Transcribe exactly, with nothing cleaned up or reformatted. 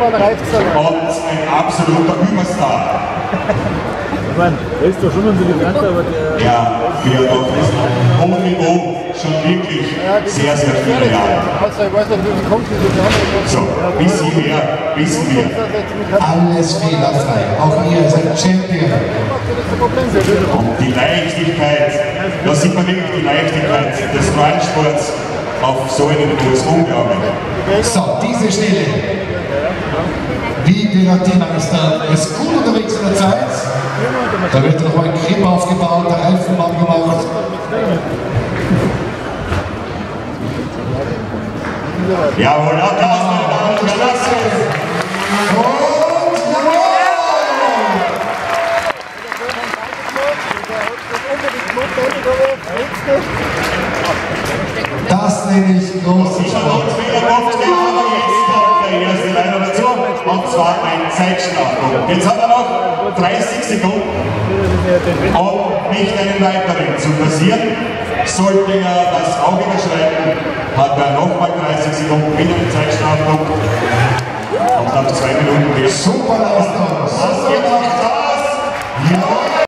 und ein absoluter Überstar. Ich meine, der ist doch schon unser Bekannter, aber der... Ja, Fjodor ist auf hohem Niveau schon wirklich sehr, sehr viele Jahre. So, bis hierher wissen wir. Alles fehlerfrei. Auch ihr seid Champion. Und die Leichtigkeit, da sieht man wirklich die Leichtigkeit des Freundsports auf so einem Niveau, ist unglaublich. So, diese Stelle. Wie Piratina ist da, ist gut unterwegs in der Zeit. Da wird noch ein Grip aufgebaut, der Reifen abgemacht. Jawohl, Applaus, meine Damen und Herren. Und jawohl! Das nenne ich große Sport. Der erste leider dazu, und zwar ein Zeitstrafpunkt. Jetzt hat er noch dreißig Sekunden, um nicht einen weiteren zu passieren. Sollte er das auch überschreiten, hat er nochmal dreißig Sekunden wieder einen Zeitstrafpunkt. Und nach zwei Minuten geht es. Super Leistung! Was geht auf das? Ja!